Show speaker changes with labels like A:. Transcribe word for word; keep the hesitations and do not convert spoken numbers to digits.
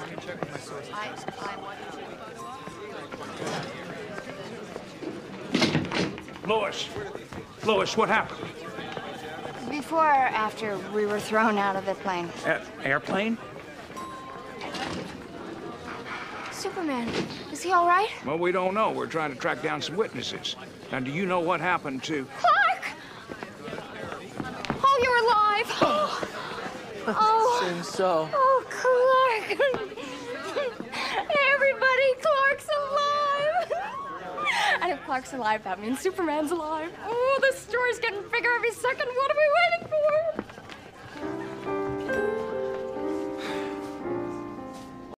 A: Lois, Lois, what happened?
B: Before or after we were thrown out of the plane?
A: Uh, airplane?
B: Superman, is he all right?
A: Well, we don't know. We're trying to track down some witnesses. Now, do you know what happened to...
B: Clark! Oh, you're alive! Oh,
C: Seems so.
B: oh, Clark! Everybody, Clark's alive! And if Clark's alive, that means Superman's alive. Oh, the story's getting bigger every second. What are we waiting for?